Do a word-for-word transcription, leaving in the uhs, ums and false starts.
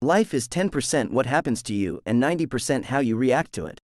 Life is ten percent what happens to you and ninety percent how you react to it.